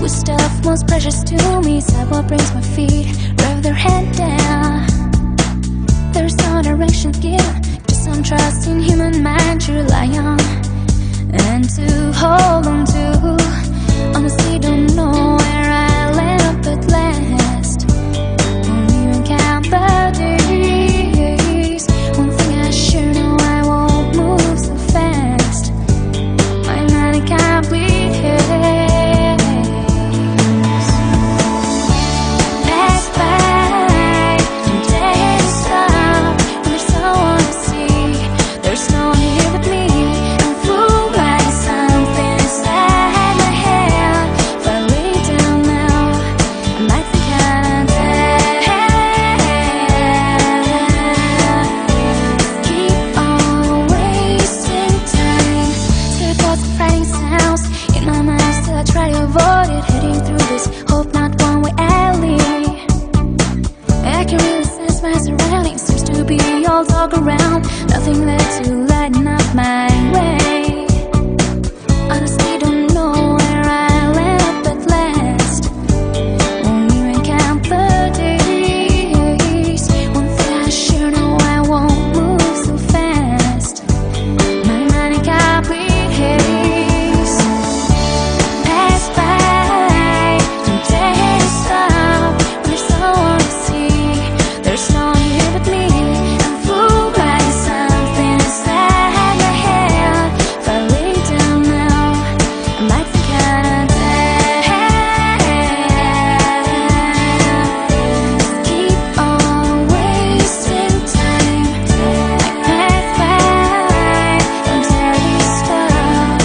the stuff most precious to me. Sidewalk brings my feet, rev their head down. There's no direction given, just some trust in human mind to rely on and to hold on to. Honestly, don't know where I'll end up at last. Won't even count the days. One thing I sure know, I won't move so fast. My mind a complete haze. Pass by, don't dare to stop. When there's someone to see, there's no one here but me. I'm fooled by something inside my head. If I lay down now, I might think I'm dead. Keep on wasting time. Still got the frightening sounds in my mind, still I try to avoid it. Heading through this hope not one-way alley. I can really sense my surroundings. Seems to be all talk around, nothing left to lighten up my way. Honestly, don't know where I'll end up at last. Won't even count the days. One thing I sure know, I won't move so fast. My mind a complete haze. Pass by, don't dare to stop. When there's someone to see, there's no one here but me. I'm fooled by something inside my head. If I lay down now, I might think I'm dead. Just keep on wasting time. I pass by, don't dare to stop.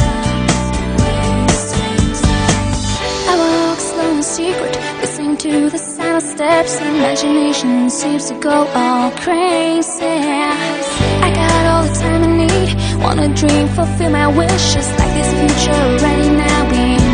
I walk slow in secret, listening to the sound of steps. Imagination seems to go all crazy. I got all the time I need, wanna dream, fulfill my wishes, like this future right now being